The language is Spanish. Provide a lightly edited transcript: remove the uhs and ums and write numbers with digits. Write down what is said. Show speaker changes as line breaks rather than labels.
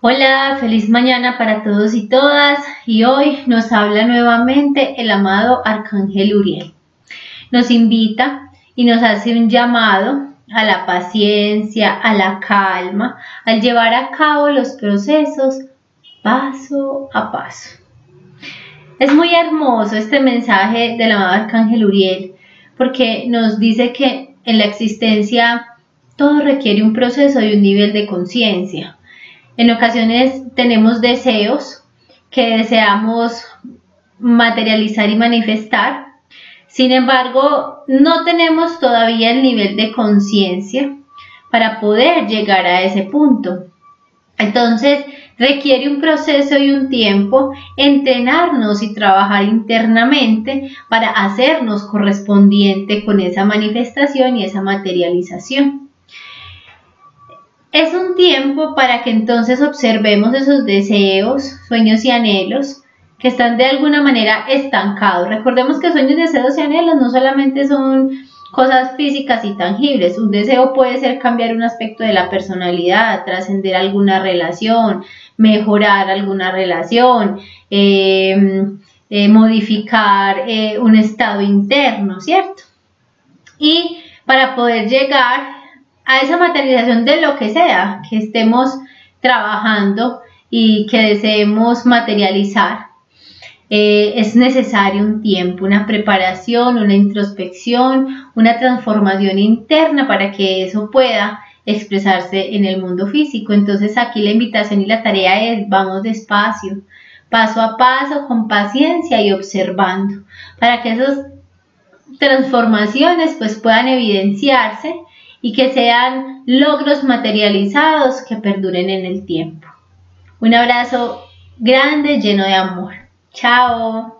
Hola, feliz mañana para todos y todas, y hoy nos habla nuevamente el amado Arcángel Uriel. Nos invita y nos hace un llamado a la paciencia, a la calma, al llevar a cabo los procesos paso a paso. Es muy hermoso este mensaje del amado Arcángel Uriel, porque nos dice que en la existencia todo requiere un proceso y un nivel de conciencia. En ocasiones tenemos deseos que deseamos materializar y manifestar. Sin embargo, no tenemos todavía el nivel de conciencia para poder llegar a ese punto. Entonces, requiere un proceso y un tiempo entrenarnos y trabajar internamente para hacernos correspondiente con esa manifestación y esa materialización. Es un tiempo para que entonces observemos esos deseos, sueños y anhelos que están de alguna manera estancados. Recordemos que sueños, deseos y anhelos no solamente son cosas físicas y tangibles. Un deseo puede ser cambiar un aspecto de la personalidad, trascender alguna relación, mejorar alguna relación, modificar un estado interno, ¿cierto? Y para poder llegar a esa materialización de lo que sea que estemos trabajando y que deseemos materializar, es necesario un tiempo, una preparación, una introspección, una transformación interna para que eso pueda expresarse en el mundo físico. Entonces aquí la invitación y la tarea es: vamos despacio, paso a paso, con paciencia y observando, para que esas transformaciones pues puedan evidenciarse y que sean logros materializados que perduren en el tiempo. Un abrazo grande, lleno de amor. Chao.